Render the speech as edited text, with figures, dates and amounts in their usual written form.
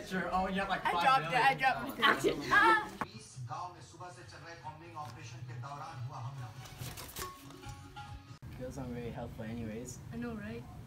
picture. Oh, you have like 5 I million. dropped it. Action. गांव में सुबह से चल रहे कॉम्बिंग ऑपरेशन के दौरान हुआ हमला। Those aren't very helpful anyways. I know, right?